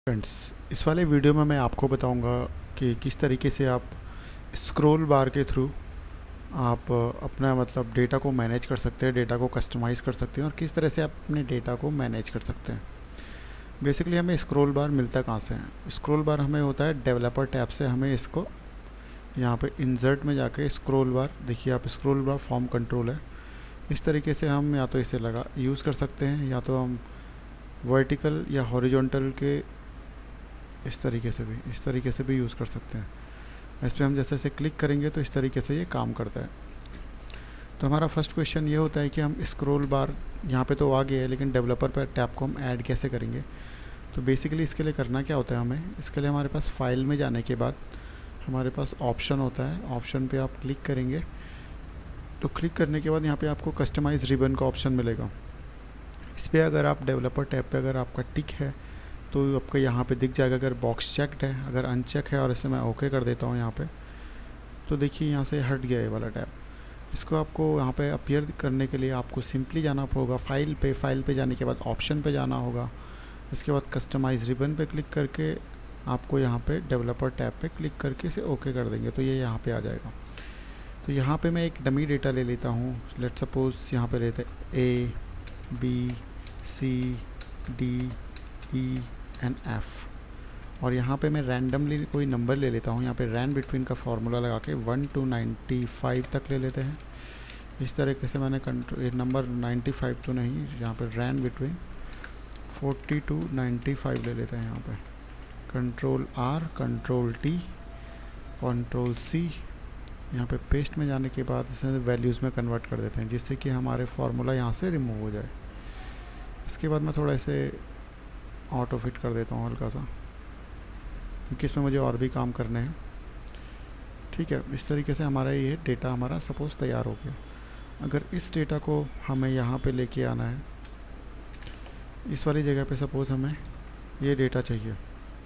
Friends, इस वाले video में मैं आपको बताऊंगा कि किस तरीके से आप स्क्रॉल बार के थ्रू आप अपना मतलब डेटा को मैनेज कर सकते हैं, डेटा को कस्टमाइज़ कर सकते हैं और किस तरह से आप अपने डेटा को मैनेज कर सकते हैं। बेसिकली हमें स्क्रॉल बार मिलता कहाँ से है? स्क्रॉल बार हमें होता है डेवलपर टैब से। हमें इसको यहाँ पे इंसर्ट में जाके स्क्रॉल बार, देखिए आप स्क्रॉल बार फॉर्म कंट्रोल है, इस तरीके से हम या तो इसे लगा यूज़ कर सकते हैं या तो हम वर्टिकल या हॉरिजॉन्टल के इस तरीके से भी यूज़ कर सकते हैं। इस पर हम जैसे जैसे क्लिक करेंगे तो इस तरीके से ये काम करता है। तो हमारा फर्स्ट क्वेश्चन ये होता है कि हम स्क्रॉल बार यहाँ पे तो आ गया है, लेकिन डेवलपर पर टैब को हम ऐड कैसे करेंगे? तो बेसिकली इसके लिए करना क्या होता है हमें, इसके लिए हमारे पास फाइल में जाने के बाद हमारे पास ऑप्शन होता है। ऑप्शन पे आप क्लिक करेंगे तो क्लिक करने के बाद यहाँ पे आपको कस्टमाइज रिबन का ऑप्शन मिलेगा। इस पर अगर आप डेवलपर टैब पे अगर आपका टिक है तो आपको यहाँ पे दिख जाएगा। अगर बॉक्स चेक्ड है, अगर अनचेक है और इसे मैं ओके कर देता हूँ यहाँ पे, तो देखिए यहाँ से हट गया ये वाला टैब। इसको आपको यहाँ पे अपीयर करने के लिए आपको सिंपली जाना होगा फाइल पे जाने के बाद ऑप्शन पे जाना होगा। इसके बाद कस्टमाइज रिबन पे क्लिक करके आपको यहाँ पे डेवलपर टैब पे क्लिक करके इसे ओके कर देंगे तो ये यहाँ पे आ जाएगा। तो यहाँ पे मैं एक डमी डेटा ले लेता हूँ। लेट सपोज यहाँ पे लेते A B C D E and F और यहाँ पे मैं रैंडमली कोई नंबर ले लेता हूँ। यहाँ पे रैन बिटवीन का फार्मूला लगा के 1 to 95 तक ले लेते हैं। इस तरीके से मैंने कंट्रोल नंबर 95 तो नहीं, यहाँ पे रैन बिटवीन 40 to 95 ले लेते हैं। यहाँ पे control R, control T, control C, यहाँ पे पेस्ट में जाने के बाद इसे वैल्यूज़ में कन्वर्ट कर देते हैं जिससे कि हमारे फार्मूला यहाँ से रिमूव हो जाए। इसके बाद मैं थोड़ा इसे ऑटो फिट कर देता हूँ हल्का सा, क्योंकि इसमें मुझे और भी काम करने हैं। ठीक है, इस तरीके से हमारा ये डेटा हमारा सपोज़ तैयार हो गया। अगर इस डेटा को हमें यहाँ पे लेके आना है, इस वाली जगह पे सपोज़ हमें ये डेटा चाहिए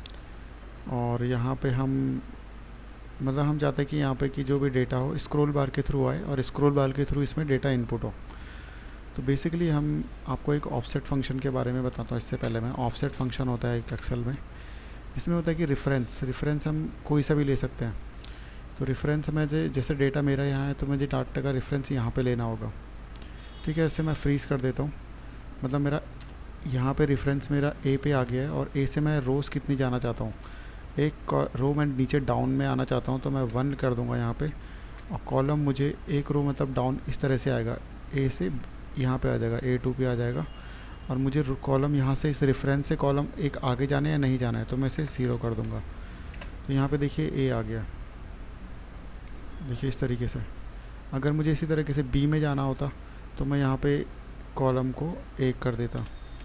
और यहाँ पे हम मतलब हम चाहते हैं कि यहाँ पे कि जो भी डेटा हो स्क्रॉल बार के थ्रू आए और स्क्रॉल बार के थ्रू इसमें डेटा इनपुट हो। तो बेसिकली हम आपको एक ऑफसेट फंक्शन के बारे में बताता हूँ। इससे पहले मैं ऑफसेट फंक्शन होता है एक एक्सेल में, इसमें होता है कि रेफरेंस हम कोई सा भी ले सकते हैं। तो रेफरेंस में जैसे डेटा मेरा यहाँ है तो मुझे डाटा का रेफरेंस यहाँ पे लेना होगा। ठीक है, इससे मैं फ्रीज़ कर देता हूँ। मतलब मेरा यहाँ पे रेफरेंस मेरा ए पे आ गया है और ए से मैं रोज़ कितनी जाना चाहता हूँ, एक रो मैं नीचे डाउन में आना चाहता हूँ तो मैं 1 कर दूँगा यहाँ पे, और कॉलम मुझे एक रो मतलब डाउन इस तरह से आएगा, ए से यहाँ पे आ जाएगा, A2 पे आ जाएगा। और मुझे कॉलम यहाँ से इस रेफरेंस से कॉलम एक आगे जाना है या नहीं जाना है तो मैं इसे 0 कर दूँगा। तो यहाँ पे देखिए A आ गया, देखिए इस तरीके से। अगर मुझे इसी तरीके से B में जाना होता तो मैं यहाँ पे कॉलम को 1 कर देता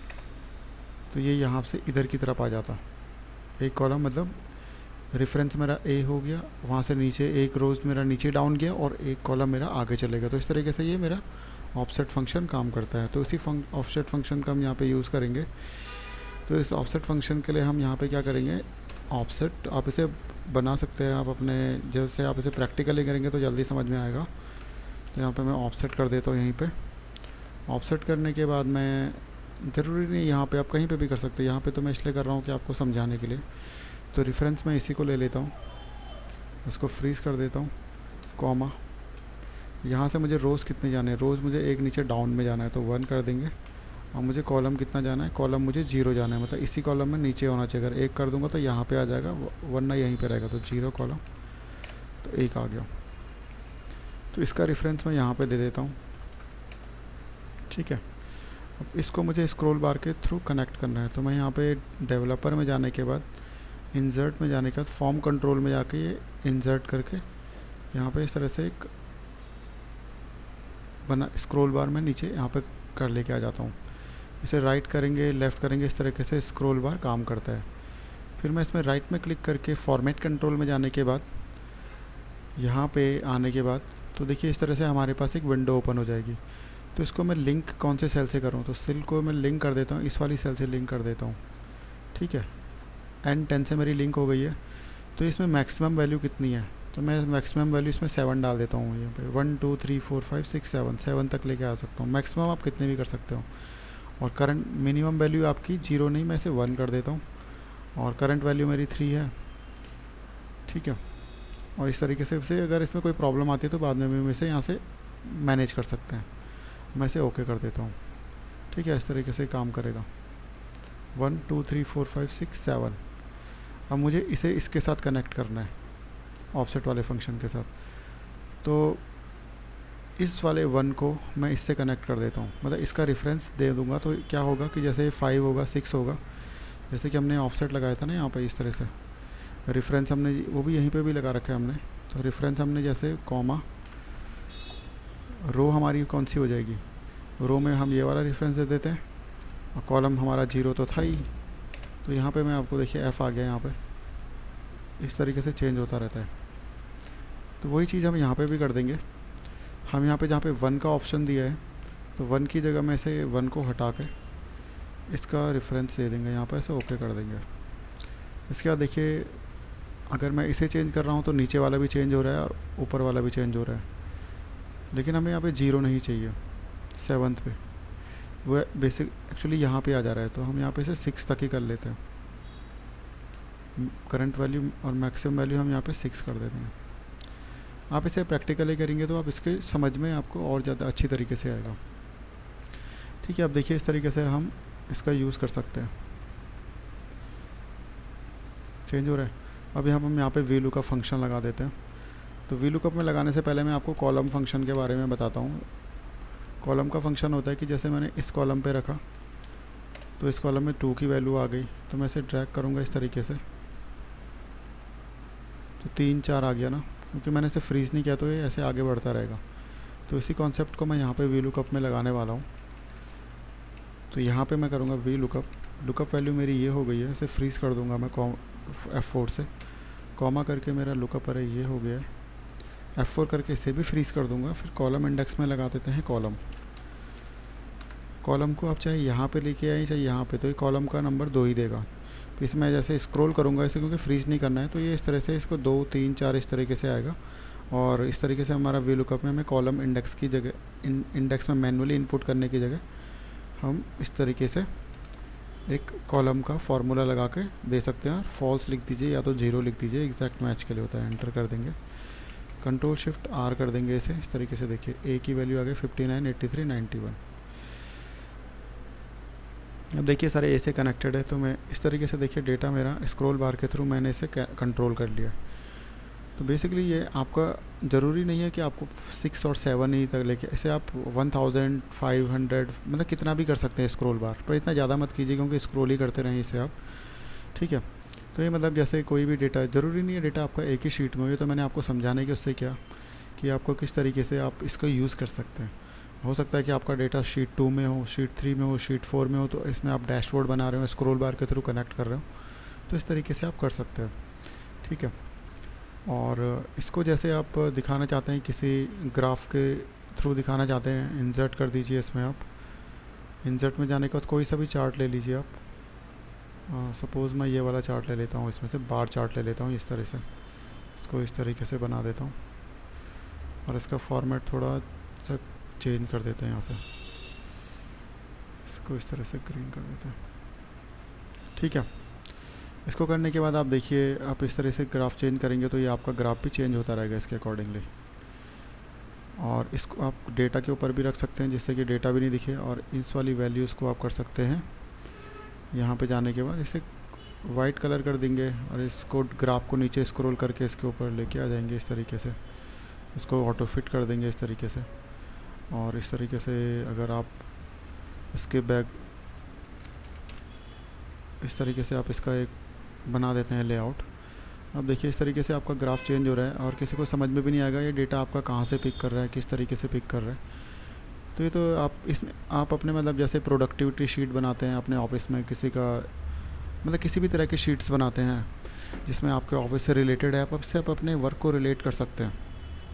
तो ये यहाँ से इधर की तरफ आ जाता। एक कॉलम मतलब रेफरेंस मेरा A हो गया, वहाँ से नीचे एक रोज़ मेरा नीचे डाउन गया और एक कॉलम मेरा आगे चलेगा। तो इस तरीके से ये मेरा ऑफसेट फंक्शन काम करता है। तो इसी ऑफसेट फंक्शन का हम यहाँ पे यूज़ करेंगे। तो इस ऑफसेट फंक्शन के लिए हम यहाँ पे क्या करेंगे, ऑफसेट आप इसे बना सकते हैं आप अपने, जैसे आप इसे प्रैक्टिकली करेंगे तो जल्दी समझ में आएगा। तो यहाँ पे मैं ऑफसेट कर देता हूँ। यहीं पे ऑफसेट करने के बाद मैं, ज़रूरी नहीं यहाँ पे आप कहीं पे भी कर सकते हैं, यहाँ पे तो मैं इसलिए कर रहा हूँ कि आपको समझाने के लिए। तो रेफरेंस मैं इसी को ले लेता हूँ, इसको फ्रीज़ कर देता हूँ, कॉमा। यहाँ से मुझे रोज़ कितने जाने हैं, रोज़ मुझे एक नीचे डाउन में जाना है तो 1 कर देंगे। और मुझे कॉलम कितना जाना है, कॉलम मुझे 0 जाना है, मतलब इसी कॉलम में नीचे होना चाहिए। अगर 1 कर दूंगा तो यहाँ पे आ जाएगा, वरना यहीं पे रहेगा। तो 0 कॉलम, तो 1 आ गया। तो इसका रेफरेंस मैं यहाँ पे दे देता हूँ। ठीक है, अब इसको मुझे स्क्रॉल बार के थ्रू कनेक्ट करना है। तो मैं यहाँ पे डेवलपर में जाने के बाद, इंसर्ट में जाने के बाद फॉर्म कंट्रोल में जाके ये इंसर्ट करके यहाँ पे इस तरह से एक बना स्क्रॉल बार में नीचे यहाँ पे कर लेके आ जाता हूँ। इसे राइट करेंगे, लेफ़्ट करेंगे, इस तरीके से स्क्रॉल बार काम करता है। फिर मैं इसमें राइट में क्लिक करके फॉर्मेट कंट्रोल में जाने के बाद यहाँ पे आने के बाद तो देखिए इस तरह से हमारे पास एक विंडो ओपन हो जाएगी। तो इसको मैं लिंक कौन से सेल से करूँ, तो सेल को मैं लिंक कर देता हूँ, इस वाली सेल से लिंक कर देता हूँ। ठीक है, N10 से मेरी लिंक हो गई है। तो इसमें मैक्सिमम वैल्यू कितनी है, तो मैं मैक्सिमम वैल्यू इसमें 7 डाल देता हूँ। यहाँ पे 1 2 3 4 5 6 7 तक लेके आ सकता हूँ। मैक्सिमम आप कितने भी कर सकते हो। और करंट मिनिमम वैल्यू आपकी 0 नहीं, मैं इसे 1 कर देता हूँ। और करंट वैल्यू मेरी 3 है, ठीक है। और इस तरीके से अगर इसमें कोई प्रॉब्लम आती है तो बाद में भी हम इसे यहाँ से मैनेज कर सकते हैं। मैं इसे ओके कर देता हूँ, ठीक है। इस तरीके से काम करेगा। 1 2 3 4 5 6 7। अब मुझे इसे इसके साथ कनेक्ट करना है, ऑफसेट वाले फंक्शन के साथ। तो इस वाले 1 को मैं इससे कनेक्ट कर देता हूँ, मतलब इसका रेफरेंस दे दूँगा। तो क्या होगा कि जैसे 5 होगा 6 होगा, जैसे कि हमने ऑफसेट लगाया था ना यहाँ पे, इस तरह से रेफरेंस हमने वो भी यहीं पे भी लगा रखा है हमने। तो रेफरेंस हमने जैसे कॉमा, रो हमारी कौन सी हो जाएगी, रो में हम ये वाला रेफरेंस दे देते हैं, और कॉलम हमारा 0 तो था ही। तो यहाँ पे मैं आपको देखिए एफ़ आ गया यहाँ पे, इस तरीके से चेंज होता रहता है। तो वही चीज़ हम यहाँ पे भी कर देंगे। हम यहाँ पे जहाँ पे 1 का ऑप्शन दिया है, तो 1 की जगह में से 1 को हटा के इसका रेफरेंस दे देंगे यहाँ पे, ऐसे ओके कर देंगे। इसके बाद देखिए, अगर मैं इसे चेंज कर रहा हूँ तो नीचे वाला भी चेंज हो रहा है और ऊपर वाला भी चेंज हो रहा है। लेकिन हमें यहाँ पे 0 नहीं चाहिए 7th पे, वो बेसिक एक्चुअली यहाँ पे आ जा रहा है। तो हम यहाँ पे से 6 तक ही कर लेते हैं। करंट वैल्यू और मैक्सिमम वैल्यू हम यहाँ पे 6 कर देते हैं। आप इसे प्रैक्टिकली करेंगे तो आप इसके समझ में आपको और ज़्यादा अच्छी तरीके से आएगा, ठीक है। अब देखिए इस तरीके से हम इसका यूज़ कर सकते हैं। चेंज हो रहा है। अब हम यहाँ पे वीलू का फंक्शन लगा देते हैं। तो वीलूकअप में लगाने से पहले मैं आपको कॉलम फंक्शन के बारे में बताता हूँ। कॉलम का फंक्शन होता है कि जैसे मैंने इस कॉलम पे रखा, तो इस कॉलम में 2 की वैल्यू आ गई, तो मैं इसे ड्रैग करूँगा इस तरीके से, तो 3 4 आ गया ना, क्योंकि मैंने इसे फ्रीज़ नहीं किया तो ये ऐसे आगे बढ़ता रहेगा। तो इसी कॉन्सेप्ट को मैं यहाँ पे वीलूकअप में लगाने वाला हूँ। तो यहाँ पे मैं करूँगा वीलूकअप, लुकअप वैल्यू मेरी ये हो गई है, इसे फ्रीज़ कर दूँगा मैं F4 से, कॉमा करके मेरा लुकअप अरे ये हो गया है, F4 करके इसे भी फ्रीज़ कर दूँगा। फिर कॉलम इंडेक्स में लगा देते हैं कॉलम। कॉलम को आप चाहे यहाँ पे लेके आए चाहे यहाँ पे, तो ये कॉलम का नंबर 2 ही देगा। तो इसमें जैसे स्क्रॉल करूँगा इसे, क्योंकि फ्रीज़ नहीं करना है, तो ये इस तरह से इसको 2 3 4 इस तरीके से आएगा। और इस तरीके से हमारा वीलूकअप में हमें कॉलम इंडेक्स की जगह इंडेक्स में मैनुअली इनपुट करने की जगह हम इस तरीके से एक कॉलम का फार्मूला लगा के दे सकते हैं। फॉल्स लिख दीजिए या तो 0 लिख दीजिए, एग्जैक्ट मैच के लिए होता है। एंटर कर देंगे, कंट्रोल शिफ्ट R कर देंगे इसे, इस तरीके से देखिए A की वैल्यू आ गई 59 83 91। अब देखिए सारे A से कनेक्टेड है, तो मैं इस तरीके से देखिए डेटा मेरा स्क्रॉल बार के थ्रू मैंने इसे कंट्रोल कर लिया। तो बेसिकली ये आपका ज़रूरी नहीं है कि आपको 6 और 7 ही तक लेके, इसे आप 1500 मतलब कितना भी कर सकते हैं स्क्रॉल बार, पर इतना ज़्यादा मत कीजिए क्योंकि स्क्रॉल ही करते रहें इसे आप, ठीक है। तो ये मतलब जैसे कोई भी डेटा, ज़रूरी नहीं है डेटा आपका एक ही शीट में हो। ये तो मैंने आपको समझाने की उससे क्या कि आपको किस तरीके से आप इसको यूज़ कर सकते हैं। हो सकता है कि आपका डेटा शीट 2 में हो, शीट 3 में हो, शीट 4 में हो, तो इसमें आप डैशबोर्ड बना रहे हो, स्क्रॉल बार के थ्रू कनेक्ट कर रहे हो, तो इस तरीके से आप कर सकते हैं, ठीक है। और इसको जैसे आप दिखाना चाहते हैं, किसी ग्राफ के थ्रू दिखाना चाहते हैं, इंसर्ट कर दीजिए इसमें। आप इंसर्ट में जाने के बाद कोई सा भी चार्ट ले लीजिए आप। सपोज़ मैं ये वाला चार्ट ले लेता हूँ, इसमें से बार चार्ट ले लेता हूँ इस तरह से, इसको इस तरीके से बना देता हूँ और इसका फॉर्मेट थोड़ा सा चेंज कर देते हैं यहाँ से, इसको इस तरह से ग्रीन कर देते हैं, ठीक है। इसको करने के बाद आप देखिए, आप इस तरह से ग्राफ चेंज करेंगे तो ये आपका ग्राफ भी चेंज होता रहेगा इसके अकॉर्डिंगली। और इसको आप डेटा के ऊपर भी रख सकते हैं जिससे कि डेटा भी नहीं दिखे। और इस वाली वैल्यूज़ को आप कर सकते हैं, यहाँ पे जाने के बाद इसे वाइट कलर कर देंगे और इसको ग्राफ को नीचे स्क्रॉल करके इसके ऊपर लेके आ जाएंगे इस तरीके से, इसको ऑटो फिट कर देंगे इस तरीके से। और इस तरीके से अगर आप इसके बैक इस तरीके से आप इसका एक बना देते हैं लेआउट। अब देखिए इस तरीके से आपका ग्राफ चेंज हो रहा है और किसी को समझ में भी नहीं आएगा ये डेटा आपका कहाँ से पिक कर रहा है, किस तरीके से पिक कर रहा है। तो ये तो आप इसमें आप अपने मतलब जैसे प्रोडक्टिविटी शीट बनाते हैं अपने ऑफिस में, किसी का मतलब किसी भी तरह की शीट्स बनाते हैं जिसमें आपके ऑफिस से रिलेटेड है, आप उससे आप अपने वर्क को रिलेट कर सकते हैं।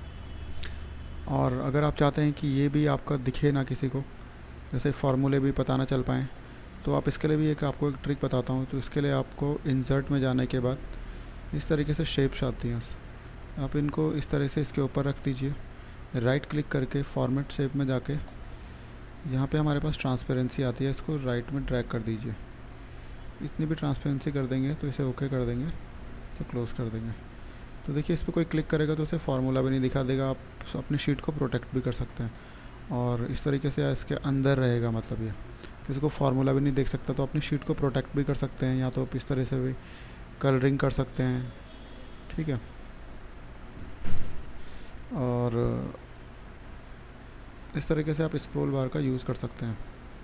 और अगर आप चाहते हैं कि ये भी आपका दिखे ना किसी को, जैसे फार्मूले भी पता ना चल पाएँ, तो आप इसके लिए भी आपको एक ट्रिक बताता हूँ। तो इसके लिए आपको इंसर्ट में जाने के बाद इस तरीके से शेप्स आती हैं, आप इनको इस तरह से इसके ऊपर रख दीजिए, राइट क्लिक करके फॉर्मेट शेप में जाके यहाँ पे हमारे पास ट्रांसपेरेंसी आती है, इसको राइट में ड्रैग कर दीजिए। इतनी भी ट्रांसपेरेंसी कर देंगे तो इसे ओके कर देंगे, इसे क्लोज़ कर देंगे। तो देखिए इस पर कोई क्लिक करेगा तो उसे फार्मूला भी नहीं दिखा देगा। आप अपनी शीट को प्रोटेक्ट भी कर सकते हैं और इस तरीके से इसके अंदर रहेगा, मतलब ये किसी को फार्मूला भी नहीं देख सकता, तो अपनी शीट को प्रोटेक्ट भी कर सकते हैं, या तो आप इस तरह से भी कलरिंग कर सकते हैं, ठीक है। और इस तरीके से आप स्क्रॉल बार का यूज़ कर सकते हैं।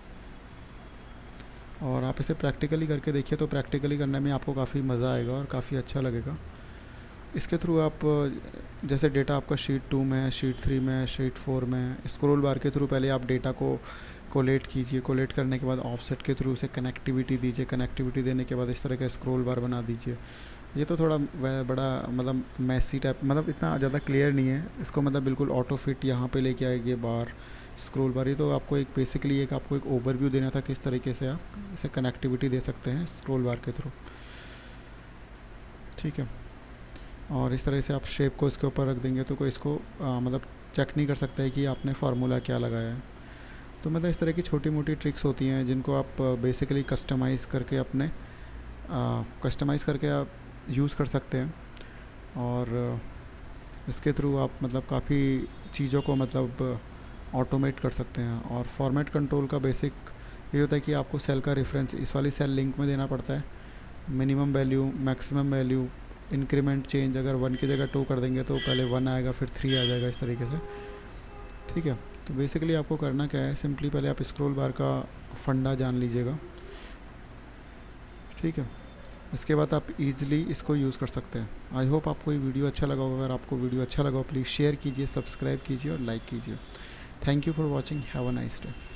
और आप इसे प्रैक्टिकली करके देखिए, तो प्रैक्टिकली करने में आपको काफ़ी मज़ा आएगा और काफ़ी अच्छा लगेगा। इसके थ्रू आप जैसे डेटा आपका शीट 2 में है, शीट 3 में है, शीट 4 में है, स्क्रॉल बार के थ्रू पहले आप डेटा को कोलेट कीजिए, कोलेट करने के बाद ऑफसेट के थ्रू उसे कनेक्टिविटी दीजिए, कनेक्टिविटी देने के बाद इस तरह का स्क्रॉल बार बना दीजिए। ये तो थोड़ा बड़ा मतलब मैसी टाइप, मतलब इतना ज़्यादा क्लियर नहीं है इसको, मतलब बिल्कुल ऑटो फिट यहाँ पे लेके आएगी बार, स्क्रॉल बार। ये तो आपको एक बेसिकली एक आपको एक ओवरव्यू देना था किस तरीके से आप इसे कनेक्टिविटी दे सकते हैं स्क्रॉल बार के थ्रू, ठीक है। और इस तरह से आप शेप को इसके ऊपर रख देंगे तो कोई इसको मतलब चेक नहीं कर सकता है कि आपने फार्मूला क्या लगाया है। तो मतलब इस तरह की छोटी मोटी ट्रिक्स होती हैं जिनको आप बेसिकली कस्टमाइज़ करके अपने कस्टमाइज़ करके आप यूज़ कर सकते हैं। और इसके थ्रू आप मतलब काफ़ी चीज़ों को मतलब ऑटोमेट कर सकते हैं। और फॉर्मेट कंट्रोल का बेसिक ये होता है कि आपको सेल का रेफरेंस इस वाली सेल लिंक में देना पड़ता है, minimum value, maximum value, increment change. अगर 1 की जगह 2 कर देंगे तो पहले 1 आएगा फिर 3 आ जाएगा, इस तरीके से, ठीक है। तो बेसिकली आपको करना क्या है, सिंपली पहले आप स्क्रॉल बार का फंडा जान लीजिएगा, ठीक है। इसके बाद आप इजीली इसको यूज़ कर सकते हैं। आई होप आपको ये वीडियो अच्छा लगा होगा। अगर आपको वीडियो अच्छा लगा हो प्लीज़ शेयर कीजिए, सब्सक्राइब कीजिए और लाइक कीजिए। Thank you for watching, have a nice day.